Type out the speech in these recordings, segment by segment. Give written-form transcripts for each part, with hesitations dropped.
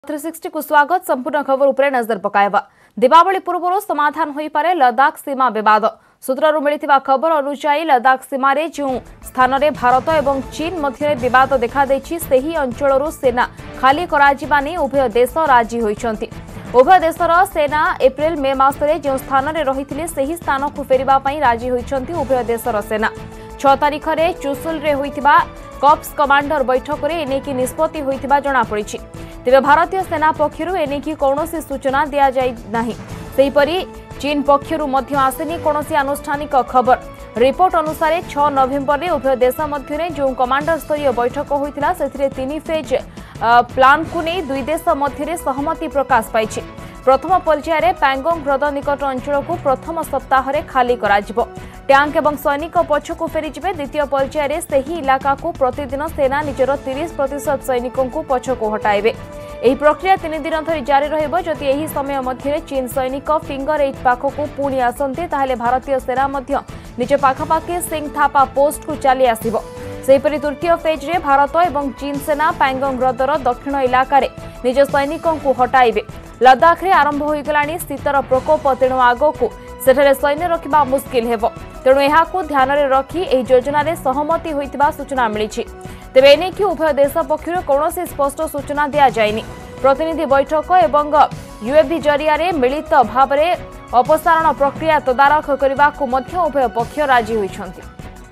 360 को स्वागत। संपूर्ण खबर उपरे नजर पकाइबा। दीपावली पूर्व समाधान होई पारे लद्दाख सीमा विवाद। सूत्रରୁ मिलिथिबा खबर अनुसार लद्दाख सीमा रे जो स्थान रे भारत एवं चीन मध्य विवाद देखा देछि सेही अंचलरू सेना खाली कराजिबा नै उभय देश राजी होइछन्ति। उभय देशर सेना एप्रिल मे मासरे जो स्थान रे रहिथिले सेही स्थान को फेरिबा पई राजी होइछन्ति। उभय देशर सेना 6 तारिख रे चुसुल रे होइथिबा कॉप्स कमांडर बैठक रे एनेकी निष्पत्ति होइथिबा जणा पड़िछि। तेबे भारतीय सेना पक्षरु एनेकी कौनसी सूचना दिया जाय नाही। सेहीपरि चीन पक्षरु मध्य आसेनी कौनसी आनुष्ठानिक खबर। रिपोर्ट अनुसार 6 नवेम्बर रे उभय देश मध्य जो कमांडर स्तरीय बैठक होइतिला सेथिरे 3 फेज प्लान को नै दुई देश मध्य सहमति प्रकाश पाइछि। प्रथम पर्यायर पैंगोंग ह्रद निकट अंचल को प्रथम सप्ताह रे खाली कराजिबो। टैंक एवं सैनिक पछकु फेरिजिबे। द्वितीय पर्यायर सेही इलाका को प्रतिदिन सेना निजर 30% सैनिकों को पछकु हटाइबे। एही प्रक्रिया 3 दिन धरि जारी रहिबो। जदि एही समय मध्य चीन सैनिक फिंगर 8 पाखकु पुणी आसंते ताहले भारतीय सेना मध्य निज पाखापाखि सिंह थापा पोस्ट को चली आसिबो। सेहीपरि तृतीय फेज रे भारत एवं चीन सेना पैंगोंग ह्रदर दक्षिण इलाका रे निज सैनिकों को हटाइबे। लद्दाख रे आरंभ होई गलानी शीतर प्रकोप। तेणु आगकु सेठारे सैन्य रखिबा मुश्किल हेबो। तेणु एहाकु ध्यान रे रखी एही योजना रे सहमति होइतिबा सूचना मिलिछि। तेबे एनेकी उभय देश पक्षरु कौनसी स्पष्ट सूचना दिया जायनि। प्रतिनिधि बैठक एवं यूएवी जरिया रे मिलित भाव रे अपसारण प्रक्रिया तदारख करबाकु मध्य उभय पक्ष राजी होइछन्ति।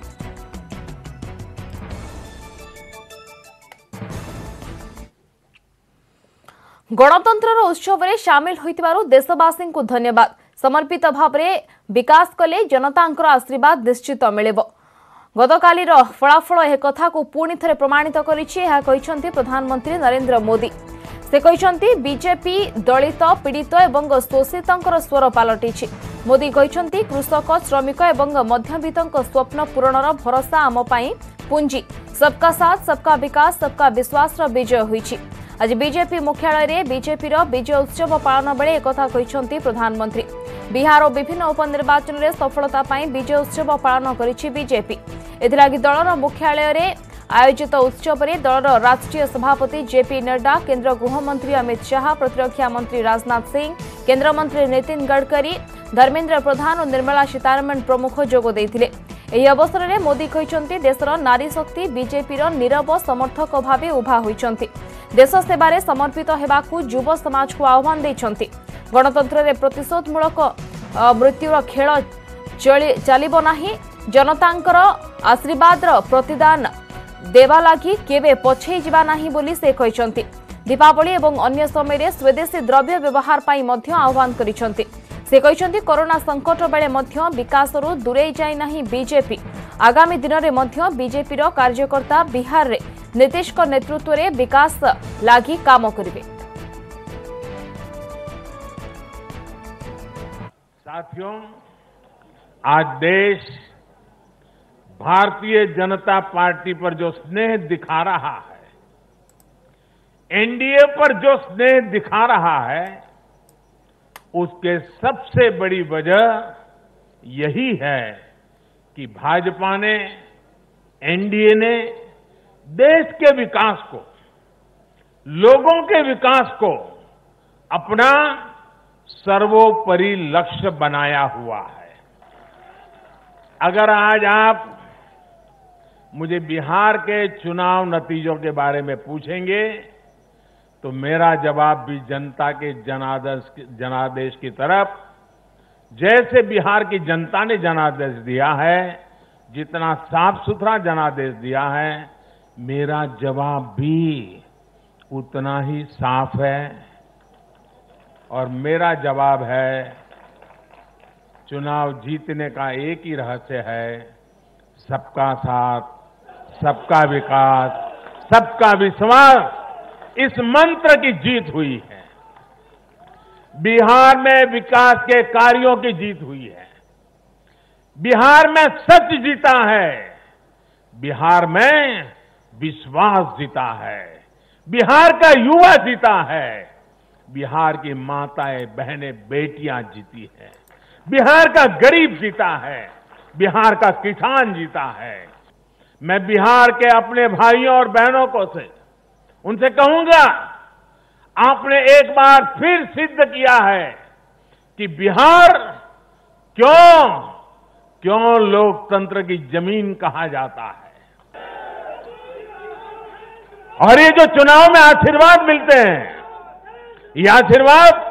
गणतंत्र उत्सव में सामिल होइतिबारु देशवासी को धन्यवाद। समर्पित भाव में विकास कले जनतांकर आशीर्वाद निश्चित मिलिबो। गतकाली फलाफल यह कथा को पुणी थे प्रमाणित करिछि प्रधानमंत्री नरेंद्र मोदी। से कहिसंती बीजेपी दलित पीड़ित एवं शोषितंकर स्वर पलटिछि। मोदी कहिसंती कृषक श्रमिक एवं मध्यवित्तक स्वप्न पूरणर भरोसा आम पई पुंजी। सबका साथ सबका विकास सबका विश्वास विजय होइछि। आज बीजेपी मुख्यालय रे बीजेपी विजय उत्सव पालन बेले एक कहिसंती प्रधानमंत्री। बिहार और विभिन्न उपनिर्वाचन रे सफलता पाई विजय उत्सव पालन करिछि बीजेपी। एथिलागि दलर मुख्यालय रे आयोजित उत्सव रे दलर राष्ट्रीय सभापति जेपी नड्डा, केंद्र गृहमंत्री अमित शाह, प्रतिरक्षा मंत्री राजनाथ सिंह, केंद्र मंत्री नितिन गडकरी, धर्मेंद्र प्रधान और निर्मला सीतारमण प्रमुख जोग देथिले। एही अवसर रे मोदी कहिसंती देशर नारी शक्ति बीजेपी नीरव समर्थक भावे उभा होइछंती। देश सेवारे समर्पित हेबाकू युव समाज को आह्वान दैछंती। गणतंत्र रे प्रतिशोधमूलक मृत्युर खेल चलिबो नाही। जनतांकर आशीर्वाद प्रतिदान देवा लागि केबे पछै जिबा नाही बोली से कहिसंती। दीपावली एवं अन्य समय रे स्वदेशी द्रव्य व्यवहार पाई मध्य आह्वान करिसंती। से कहिसंती कोरोना संकट बेले मध्य विकासरू दूरे जाई नाही बीजेपी। आगामी दिन रे मध्य बीजेपी रो कार्यकर्ता बिहार रे नीतीश को नेतृत्व रे विकास लागि काम करिवे। साथियों, आज देश भारतीय जनता पार्टी पर जो स्नेह दिखा रहा है, एनडीए पर जो स्नेह दिखा रहा है, उसके सबसे बड़ी वजह यही है कि भाजपा ने, एनडीए ने देश के विकास को, लोगों के विकास को अपना सर्वोपरि लक्ष्य बनाया हुआ है। अगर आज आप मुझे बिहार के चुनाव नतीजों के बारे में पूछेंगे तो मेरा जवाब भी जनता के जनादेश की तरफ, जैसे बिहार की जनता ने जनादेश दिया है, जितना साफ सुथरा जनादेश दिया है, मेरा जवाब भी उतना ही साफ है। और मेरा जवाब है, चुनाव जीतने का एक ही रहस्य है, सबका साथ सबका विकास सबका विश्वास। इस मंत्र की जीत हुई है। बिहार में विकास के कार्यों की जीत हुई है। बिहार में सच जीता है। बिहार में विश्वास जीता है। बिहार का युवा जीता है। बिहार की माताएं बहनें बेटियां जीती हैं। बिहार का गरीब जीता है। बिहार का किसान जीता है। मैं बिहार के अपने भाइयों और बहनों को से उनसे कहूंगा, आपने एक बार फिर सिद्ध किया है कि बिहार क्यों लोकतंत्र की जमीन कहा जाता है। और ये जो चुनाव में आशीर्वाद मिलते हैं, ये आशीर्वाद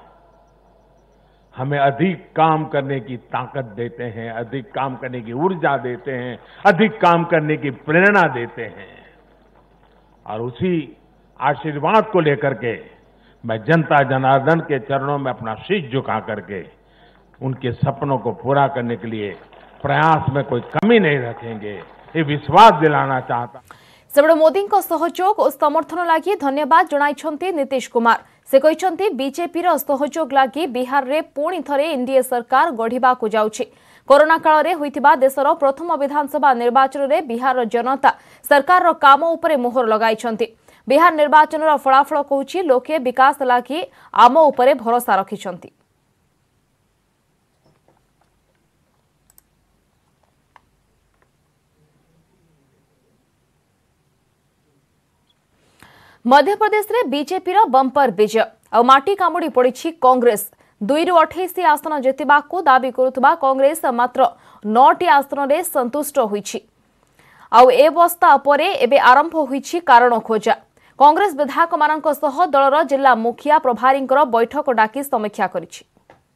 हमें अधिक काम करने की ताकत देते हैं, अधिक काम करने की ऊर्जा देते हैं, अधिक काम करने की प्रेरणा देते हैं। और उसी आशीर्वाद को लेकर के मैं जनता जनार्दन के चरणों में अपना शीश झुका करके उनके सपनों को पूरा करने के लिए प्रयास में कोई कमी नहीं रखेंगे, ये विश्वास दिलाना चाहता। सेबड़े मोदी सहयोग और समर्थन लगी धन्यवाद जणाइछन्ति नीतीश कुमार। से कहते बीजेपी सहयोग लगी बिहार रे पुणी थरे एनडीए सरकार गढ़िबाकु जाउछि। कोरोना काल रे होइतिबा देशर प्रथम विधानसभा निर्वाचन रे बिहार जनता सरकार काम उपरे मोहर लगाइछन्ति। बिहार निर्वाचन फलाफल कहूछि लोके विकास लगी आम उपरे भरोसा रखिछन्ति। मध्यप्रदेश रे बीजेपी बंपर विजय और माटी कामुड़ी पड़ी कांग्रेस 2 ରୁ 28 आसन जितबाकू दाबी करुवा कांग्रेस मात्र 9टी आसन रे संतुष्ट होईछि। आउ अवस्था परे एबे आरंभ होईछि कारण खोजा। कांग्रेस विधायक मानक सह दलर जिला मुखिया प्रभारी बैठक डाकी समीक्षा करिछि।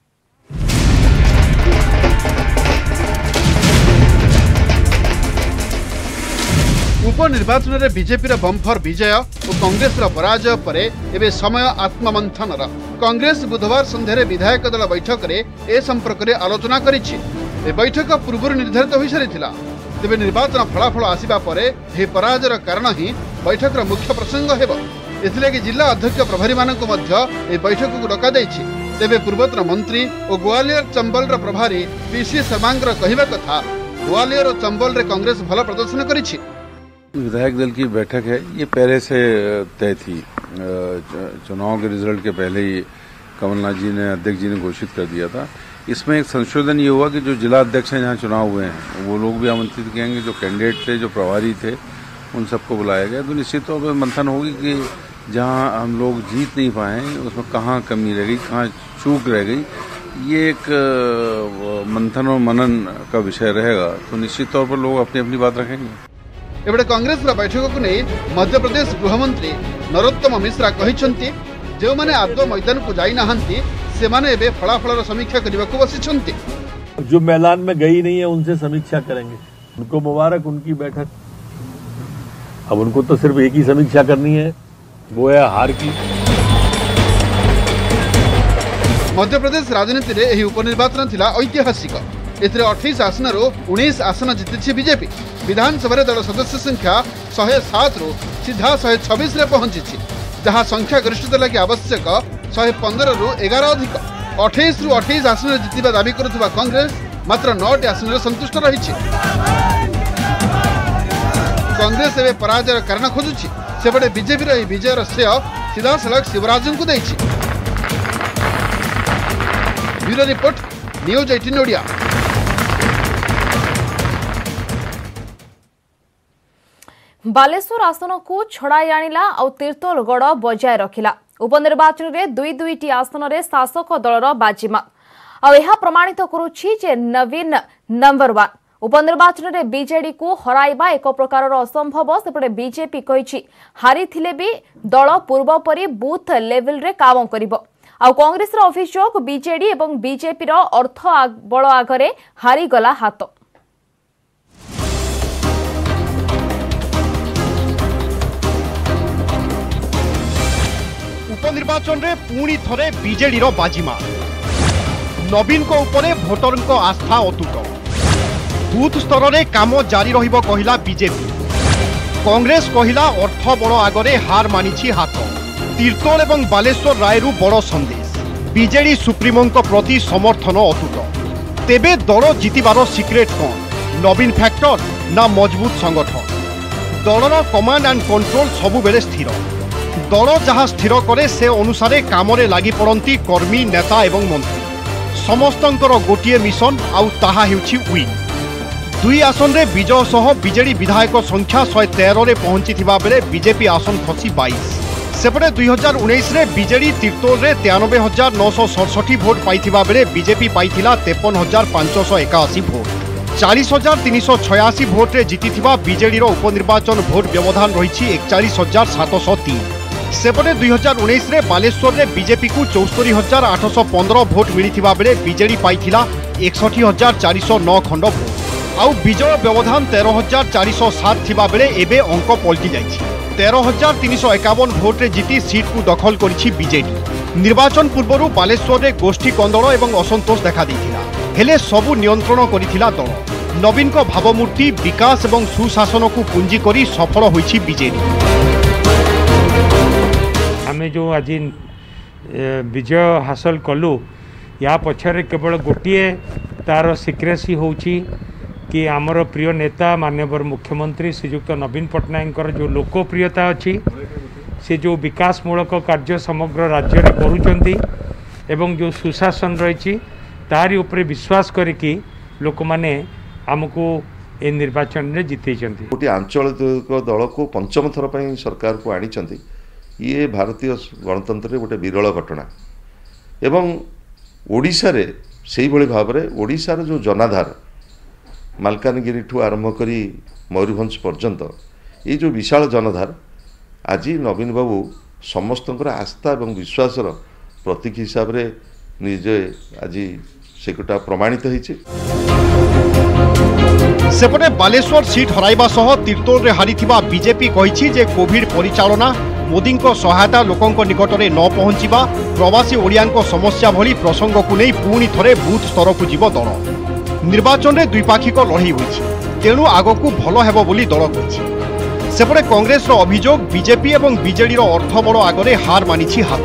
उपनिर्वाचन में बीजेपी बंपर विजय और कांग्रेस पराजय पर एवं समय आत्ममंथन। कांग्रेस बुधवार संध्यारे विधायक दल बैठक में ए संपर्क में आलोचना करिछि। बैठक पूर्व निर्धारित हो सारी तेज निर्वाचन फलाफल आसवा पर पराजयर कारण ही बैठक मुख्य प्रसंग हेब। एथिलागि जिला अध्यक्ष प्रभारी मानक बैठक को डक तेबे पूर्वतन मंत्री और ग्वालियर चंबल प्रभारी पीसी शर्मांकर कहवा कथा ग्वालियर और चंबल रे कांग्रेस भल प्रदर्शन करिछि। विधायक दल की बैठक है, ये पहले से तय थी। चुनाव के रिजल्ट के पहले ही कमलनाथ जी ने, अध्यक्ष जी ने घोषित कर दिया था। इसमें एक संशोधन ये हुआ कि जो जिला अध्यक्ष हैं जहाँ चुनाव हुए हैं वो लोग भी आमंत्रित किएंगे, जो कैंडिडेट थे, जो प्रभारी थे, उन सबको बुलाया गया। तो निश्चित तौर पर मंथन होगी कि जहाँ हम लोग जीत नहीं पाए उसमें कहाँ कमी रह गई, कहाँ चूक रह गई, ये एक मंथन और मनन का विषय रहेगा। तो निश्चित तौर पर लोग अपनी अपनी बात रखेंगे। एबे कांग्रेस बैठक को नहीं मध्यप्रदेश गृहमंत्री नरोत्तम मिश्रा कहते जो मैंने आदौ मैदान को जाई नहांती से माने एबे फलाफल समीक्षा करने को बसिछंती। जो मैदान में गई नहीं है उनसे समीक्षा करेंगे, उनको मुबारक उनकी बैठक। अब उनको तो सिर्फ एक ही समीक्षा करनी है, वो है हार की। मध्यप्रदेश राजनीति रे एही उपनिर्वाचन थिला ऐतिहासिक। एथिरे 28 आसन 19 आसन जीतिछि बीजेपी। विधानसभा दल सदस्य संख्या 107 रु सीधा 126 रे पहुंची, जहां संख्या गरिष्ठता लगी आवश्यक 115 रु 11 अधिक। 28 रु 28 आसन जीतिबा दाबी करुवा कांग्रेस मात्र 9टी आसन संतुष्ट रही। कांग्रेस एवं पराजय कारण खोजुछि, सेपटे बीजेपी विजयर श्रेय सीधासलख शिवराज को देछि। Bureau report, news 18 Odia. Baleswar आसन को छड़ाई आनिला और तीर्तोलगढ़ बजाय रखिला। उपनिर्वाचन में 2-2टी आसन रे शासक दलर बाजीमात और यह प्रमाणित करुछि जे नवीन नंबर 1। उपनिर्वाचन में बीजेडी को हराइबा एक प्रकार असंभव। सेपटे बीजेपी कहिछि हारी थिले भी दल पूर्व परी बूथ लेवल रे काम करिबो। आ कांग्रेस रो अभियोग बीजेडी एवं बीजेपी रो अर्थ बल आगरे हारी गला हाथ। उपनिर्वाचन रे पुणी थरे बीजेडी रो बाजीमात। नवीन को उपरे भोटर को आस्था अतुट। बूथ स्तर रे काम जारी रहिबो कहिला बीजेपी। कांग्रेस कहिला अर्थ बल आगरे हार मानिछि हाथ। तीर्तोल एवं बालेश्वर रायरू बड़ संदेश। बीजेडी सुप्रीमो प्रति समर्थन अतुट। तेबे दल जितिबार सिक्रेट कौन? नवीन फैक्टर ना मजबूत संगठन? दलर कमांड एंड कंट्रोल सबु बेले स्थिर। दल जहाँ स्थिर करे से अनुसारे कामरे लागि पड़ती कर्मी, नेता एवं मंत्री। समस्तंकर गोटिए मिशन आउ ताहा हेउछि विन। 2 आसन रे विजय सह बीजेडी विधायक संख्या 113 रे पहुंची थिबा बेले बीजेपी आसन खसी 22। सेपटे 2019 रे बीजेडी तीर्तोल रे 93,967 भोट पाइथिबा बेले बीजेपी पाइथिला 53,581 भोट। 40,386 भोट रे जीतिथिबा बीजेडी रो उपनिर्वाचन भोट व्यवधान रही 41,703। सेपटे 2019 रे बालेश्वर रे बीजेपी को 74,815 भोट मिलिथिबा बेले बीजेडी पाइथिला 61,409 खंड भोट। आउ विजय व्यवधान 13,407 थिबा बेले एबे अंक पलटि जाइछि। 13,351 भोट रे जीति सीट को दखल करिछि बीजेडी। निर्वाचन पूर्व बालेश्वर रे गोष्ठी कंदल एवं असंतोष देखा देइथिला, हेले सबु नियंत्रण करिथिला दल। नवीन को भावमूर्ति विकास एवं सुशासन को पुंजी करी सफल होइछि बीजेडी। आमे जो आज विजय हासिल कलु या पछरे केवल गोटे तार सिक्रेसी होउछि कि आमर प्रिय नेता माननीय मुख्यमंत्री श्रीयुक्त नवीन पट्टनायक जो लोकप्रियता अच्छी से जो विकासमूलक कार्य समग्र राज्य में करुँच एवं जो सुशासन रही तारी उपरे विश्वास करिकी लोक माने आमको ए निर्वाचन में जीते। गोटे आंचलिक दल को पंचम थर पर सरकार को आनी ये भारतीय गणतंत्र गोटे विरल घटना एवं ओडिशा रे सेही भली भाव में ओडिशार जो जनाधार मालकानगिरी ठू आरंभ करी मयूरभंज पर्यंत ये जो विशाल जनाधार आज नवीन बाबू समस्त आस्था और विश्वासर प्रतीक हिसाब रे निजे आज सेटा प्रमाणित होइछि। सेपटे बालेश्वर सीट हराइबा सह तीर्तोल रे हारिथिबा बीजेपी कहिछि जे कोविड परिचालना मोदी को सहायता लोकों निकटने न पहुंचीबा प्रवासी ओडियां समस्या भली प्रसंग को नहीं पुणी थरे बूथ स्तर को जीव दल। निर्वाचन में द्विपाक्षिक लड़ाई होइछि, तेणु आगकू भल हेबो बोली दल कहिछि। सेपटे कांग्रेस रो अभियोग बीजेपी एवं बीजेडी रो अर्थबल आगरे हार मानिछि हाथ।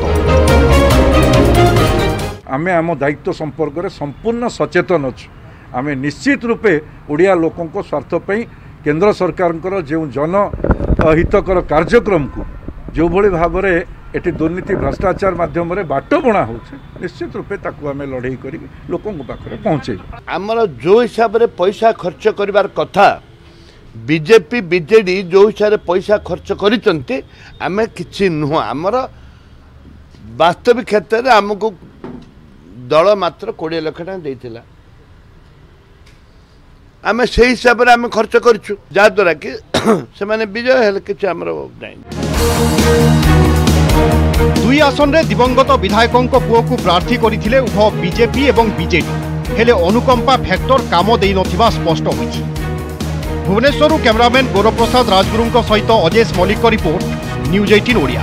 आमे आम दायित्व संपर्क में संपूर्ण सचेतन अच्छु। आमे निश्चित रूपे ओडिया लोकों को स्वार्थ पई केंद्र सरकार जो जनहितकर कार्यक्रम को जो भली भाव में एटी दुर्नीति भ्रष्टाचार माध्यम रे बाट बणा हो निश्चित रूपे ताकू आमे लड़ाई करी लोकों पाखे पहुँचे। आमर जो हिसाब रे पैसा खर्च करिवार कथा बीजेपी बीजेडी जो हिसाब रे पैसा खर्च करिसंती आमे किछि नुह। आमर वास्तविक क्षेत्र में आमको दल मात्र 20 लाख टका देइथिला, आमे से हिसाब रे आमे खर्च करछु जा द्वारा कि से माने विजय हेल किछि आमर नाही। 2 आसन रे दिवंगत विधायकों को पुओ को प्रार्थी करथिले उभय बीजेपी एवं बीजेडी, हेले अनुकंपा फैक्टर काम देई नथिबा स्पष्ट होइछि। भुवनेश्वर कैमरामैन गौरव प्रसाद राजगुरु सहित अजेश मल्लिक रिपोर्ट न्यूज 18 ओडिया।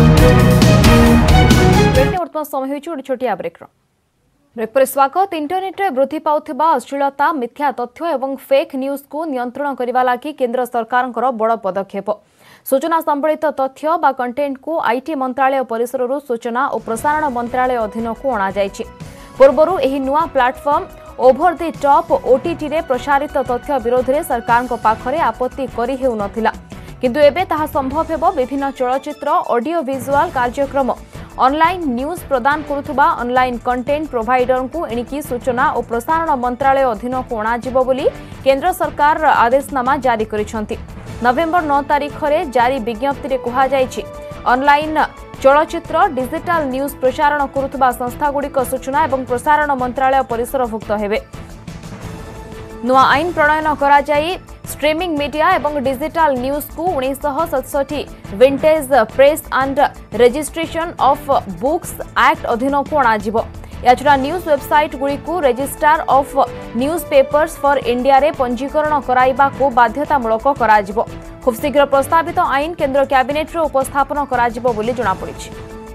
वर्तमान समय होइछि छोटिया ब्रेक पर स्वागत। इंटरनेट रे वृद्धि पाउथिबा अश्लीलता मिथ्या तथ्य एवं फेक न्यूज को नियंत्रण करबा लागि केंद्र सरकारଙ୍କର बड़ पदक्षेप। सूचना संबलित तथ्य बा कंटेंट को आईटी मंत्रालय परिसरରୁ सूचना और प्रसारण मंत्रालय अधीन को अणा जायछि। पूर्वरु एही नुआ platform over the top OTT रे प्रसारित तथ्य विरोध रे सरकार को पाखरे आपत्ति करि हेउ नथिला, किंतु एबे ताहा संभव हेबो। विभिन्न चलचित्र ऑडियो विजुअल कार्यक्रम ऑनलाइन न्यूज प्रदान करुथुबा ऑनलाइन कंटेंट प्रोवाइडर को एणिकी सूचना और प्रसारण मंत्रालय अधीन को अणाजिबो बोली केंद्र सरकार आदेशनामा जारी करिसंती। नवेम्बर 9 तारीख रे जारी विज्ञप्ति रे कहा जायछि ऑनलाइन चलचित्र डिजिटल न्यूज प्रसारण करुथुबा संस्था गुड़िक सूचना और प्रसारण मंत्रालय परिसरभुक्त हेबे। नुआ आईन प्रणयन करा जाई स्ट्रीमिंग मीडिया एवं डिजिटल न्यूज को 1967 विंटेज press and registration of books act अधीन को अणाजिबो। याछड़ा न्यूज वेबसाइट गुड़ी को registrar of newspapers for India रे पंजीकरण कराइबा को बाध्यतामूलक कराजिबो। खूब शीघ्र प्रस्तावित आईन केंद्र कैबिनेट रे उपस्थापन कराजिबो बोली जणा पड़िछि।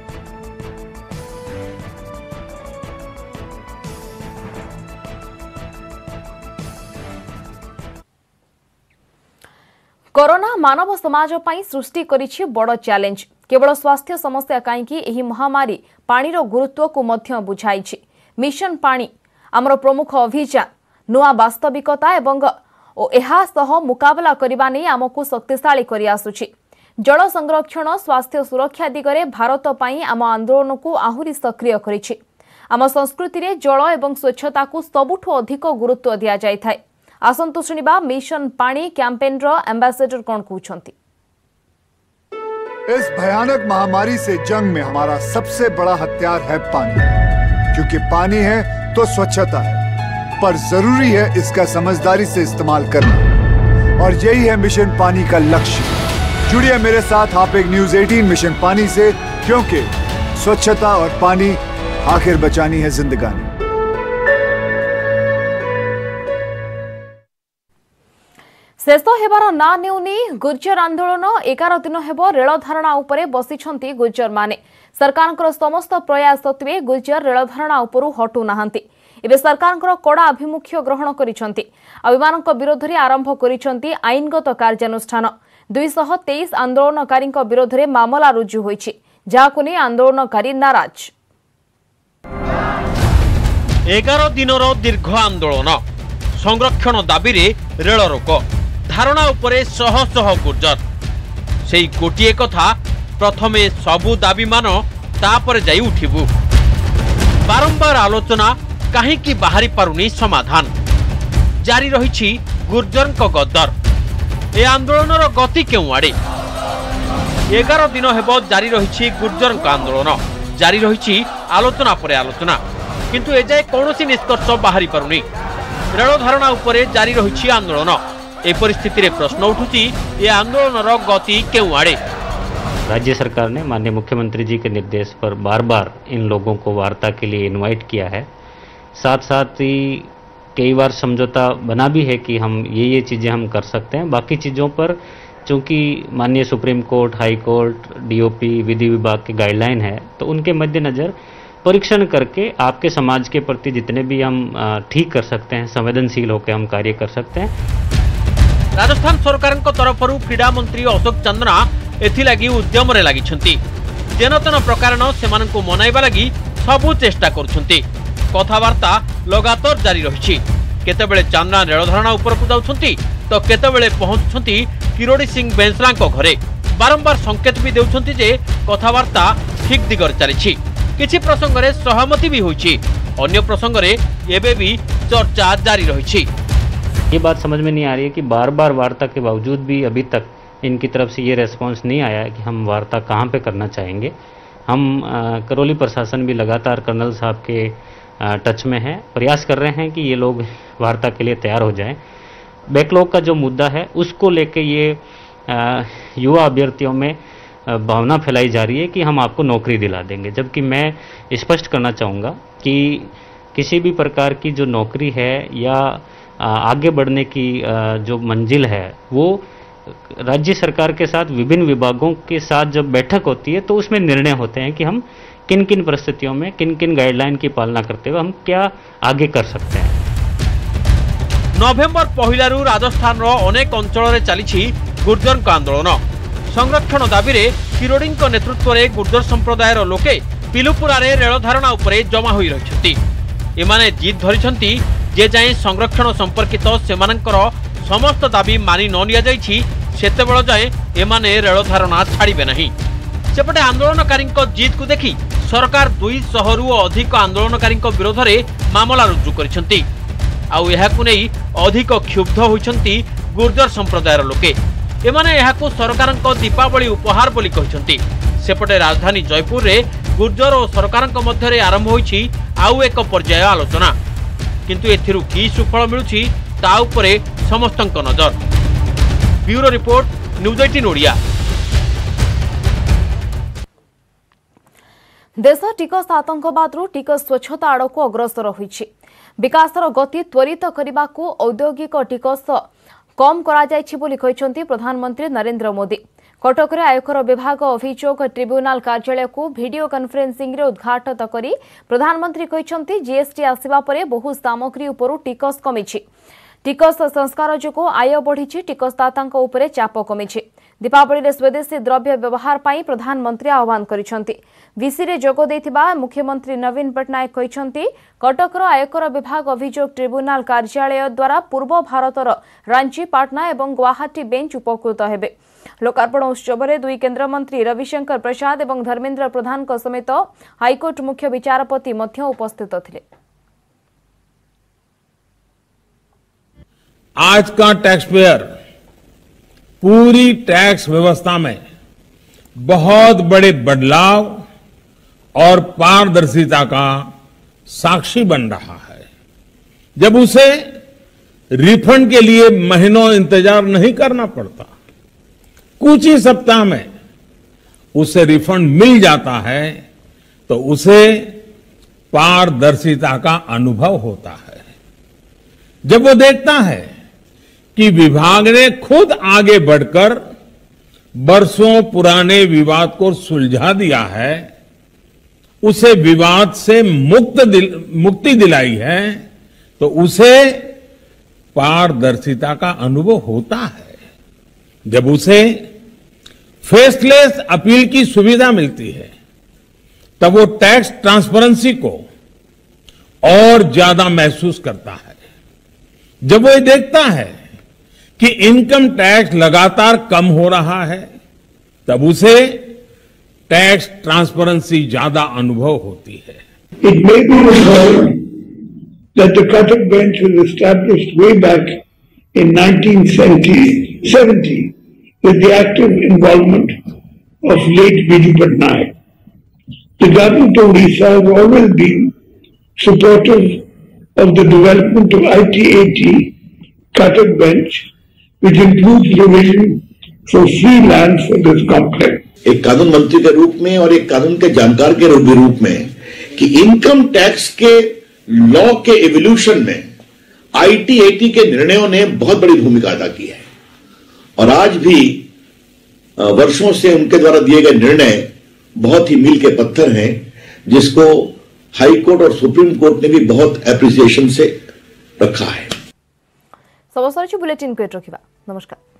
कोरोना मानव समाज पई सृष्टि करिछि बड़ चैलेंज। केवल स्वास्थ्य समस्या कहीं एही महामारी पानी रो गुरुत्व को मध्य बुझाइछि। मिशन पानी आमर प्रमुख अभियान नुआ वास्तविकता एवं एहा सह मुकाबला करबा नै आमको शक्तिशाली करि आसुछि। जल संरक्षण स्वास्थ्य सुरक्षा दिगरे भारत पई आम आंदोलन को आहुरी सक्रिय करिछि। आम संस्कृति रे जल एवं स्वच्छता को सबुठो अधिक गुरुत्व दिया जाय थाए। आसंतु शुनिबा मिशन पानी कैंपेन रो एम्बेसडर कोन कहउछंती। इस भयानक महामारी से जंग में हमारा सबसे बड़ा हथियार है पानी, क्योंकि पानी है तो स्वच्छता है, पर जरूरी है इसका समझदारी से इस्तेमाल करना, और यही है मिशन पानी का लक्ष्य। जुड़िए मेरे साथ आप एक न्यूज़ 18 मिशन पानी से, क्योंकि स्वच्छता और पानी आखिर बचानी है जिंदगानी। शेष हेबार ना नेउनी गुर्जर आंदोलन 11 दिन हेब रेल धारणा उपरे बसिछंती गुर्जर माने। सरकारଙ୍କର समस्त प्रयास सत्वे गुर्जर रेल धारणा उपरु हटु नाहंती। एबे सरकारଙ୍କର कड़ा अभिमुख्य ग्रहण करिछंती। अभिमानक विरोध रे आरंभ करिछंती आईनगत कार्यानुष्ठान। 223 आंदोलनकारी विरोध रे मामला रुजु होईछि, जाको नै आंदोलनकारी नाराज। 11 दिनर दीर्घ आंदोलन, संरक्षण दाबी रे रेल रोक, धारणा उपरे शह शह गुर्जर। सेई गोटिए कथा, प्रथमे सबु दाबी मान तापर जाई उठिबु। बारंबार आलोचना, काहींकि बाहरी पारुनी समाधान। जारी रहिछि गुर्जरक गद्दर। ए आंदोलनर गति केउ आड़े? 11 दिन हेब जारी रहिछि गुर्जरक आंदोलन, जारी रहिछि आलोचना परे आलोचना, किंतु एजाए कौनसी निष्कर्ष बाहरी पारुनी। रेल धारणा उपरे जारी रहिछि आंदोलन। ए परिस्थिति रे प्रश्न उठुछि, ये आंदोलनर गति केउ आड़े? राज्य सरकार ने माननीय मुख्यमंत्री जी के निर्देश पर बार बार इन लोगों को वार्ता के लिए इनवाइट किया है। साथ साथ ही कई बार समझौता बना भी है कि हम ये चीज़ें हम कर सकते हैं। बाकी चीज़ों पर चूंकि माननीय Supreme Court, High Court, DOP, विधि विभाग की गाइडलाइन है, तो उनके मद्देनजर परीक्षण करके आपके समाज के प्रति जितने भी हम ठीक कर सकते हैं, संवेदनशील होकर हम कार्य कर सकते हैं। राजस्थान सरकार तरफ क्रीड़ा मंत्री अशोक चंद्रा एथिलागी उद्यम रे लागिछंती। जेनतेन प्रकारन सेमानंकु मनाइबा लागि सबु चेष्टा करूछंती। कथावार्ता लगातार जारी रहिछि। केतेबेले चांद्रा रेल धारणा उपरकु जाउछंती, तो केतेबेले पहुंचुछंती किरोड़ी सिंह बेंसलांको घरे। बारंबार संकेत भी देउछंती जे कथावार्ता ठीक दिगरे चलिछि। किछि प्रसंग रे सहमति भी होइछि, अन्य प्रसंग रे एबे भी चर्चा जारी रहिछि। ये बात समझ में नहीं आ रही है कि बार बार वार्ता के बावजूद भी अभी तक इनकी तरफ से ये रेस्पॉन्स नहीं आया है कि हम वार्ता कहाँ पे करना चाहेंगे। हम करौली प्रशासन भी लगातार कर्नल साहब के टच में है, प्रयास कर रहे हैं कि ये लोग वार्ता के लिए तैयार हो जाएं। बैकलॉग का जो मुद्दा है उसको लेके ये युवा अभ्यर्थियों में भावना फैलाई जा रही है कि हम आपको नौकरी दिला देंगे, जबकि मैं स्पष्ट करना चाहूँगा कि किसी भी प्रकार की जो नौकरी है या आगे बढ़ने की जो मंजिल है, वो राज्य सरकार के साथ विभिन्न विभागों के साथ जब बैठक होती है तो उसमें निर्णय होते हैं कि हम किन किन परिस्थितियों में किन किन गाइडलाइन की पालना करते हुए हम क्या आगे कर सकते हैं। नवेम्बर पहिलारू राजस्थान रो अनेक अंचल रे चलिछि गुर्जर आंदोलन। संरक्षण दाबी रे किरोड़ी नेतृत्व रे गुर्जर संप्रदायर लोके पिलुपुरा रे रेल धारणा उपरे जमा होई रहिछंती। एमाने जिद धरिछंती जे जाए संरक्षण संपर्कित सेमानंकर समस्त दाबी मानि न निया जाइछि, सेतेबेଳ जाए एमाने रेल धारणा छाड़िबे नहीं। सेपटे आंदोलनकारी जिद को देखि सरकार 200 रु अधिक आंदोलनकारी विरोध में मामला रुजु करिसेंती। आउ एहाकु नै अधिक क्षुब्ध होइछंती गुर्जर संप्रदायर लोके। एमाने एहाकु सरकारक दीपावली उपहार बोली कहिसेंती। सेपटे राजधानी जयपुर रे गुर्जर और सरकारक मध्य रे आरंभ होइछि आउ एक पर्याय आलोचना, किंतु एथिरु की सुफल मिलुछि ता उपरे समस्तक नजर। Bureau report, news 18 Odia. देश टिकस आतंकवादरू टिकस स्वच्छता आड़क अग्रसर होइछि। विकासर गति त्वरित करने को औद्योगिक टिकस कम करा जाइछि बोली कहिसंती प्रधानमंत्री नरेंद्र मोदी। कटक रे आयकर विभाग अभियोग ट्रिब्यूनाल कार्यालय को वीडियो कॉन्फ्रेंसिंग रे उद्घाटित करी प्रधानमंत्री कहिसंती जीएसटी आसिबा परे बहु सामग्री उपरु टिकस कमिछि। टिकस संस्कार जोगो आय बढ़ी, टिकसदातांक उपरे चाप कमिछि। दीपावली रे स्वदेशी द्रव्य व्यवहार पाई प्रधानमंत्री आह्वान करिसंती। विसी रे जोगो देथिबा मुख्यमंत्री नवीन पटनायक कहिसंती कटकर आयकर विभाग अभियोग ट्रिब्यूनाल कार्यालय द्वारा पूर्व भारतर रांची, पाटना एवं गुवाहाटी बेंच उपकृत हेबे। लोकार्पण उत्सव में दुई केन्द्रमंत्री रविशंकर प्रसाद और धर्मेन्द्र प्रधान समेत हाईकोर्ट मुख्य विचारपति मध्य उपस्थित थे। आज का टैक्स पेयर पूरी टैक्स व्यवस्था में बहुत बड़े बदलाव और पारदर्शिता का साक्षी बन रहा है। जब उसे रिफंड के लिए महीनों इंतजार नहीं करना पड़ता, कुछ ही सप्ताह में उसे रिफंड मिल जाता है, तो उसे पारदर्शिता का अनुभव होता है। जब वो देखता है कि विभाग ने खुद आगे बढ़कर बरसों पुराने विवाद को सुलझा दिया है, उसे विवाद से मुक्ति दिलाई है, तो उसे पारदर्शिता का अनुभव होता है। जब उसे फेसलेस अपील की सुविधा मिलती है, तब वो टैक्स ट्रांसपेरेंसी को और ज्यादा महसूस करता है। जब वो ये देखता है कि इनकम टैक्स लगातार कम हो रहा है, तब उसे टैक्स ट्रांसपेरेंसी ज्यादा अनुभव होती है। It may be recalled that the Cuttack Bench was established way back in 1970 with the active involvement of late Biju Patnaik. The government of Odisha has always been supportive of the development of IT-AT Cuttack Bench, which includes provision for free land for this complex. एक कानून मंत्री के रूप में और एक कानून के जानकार के रूप में कि इनकम टैक्स के लॉ के एवोल्यूशन में IT-AT के निर्णयों ने बहुत बड़ी भूमिका अदा की है, और आज भी वर्षों से उनके द्वारा दिए गए निर्णय बहुत ही मील के पत्थर हैं, जिसको हाई कोर्ट और सुप्रीम कोर्ट ने भी बहुत एप्रिसिएशन से रखा है। समाचार बुलेटिन को रखा। नमस्कार।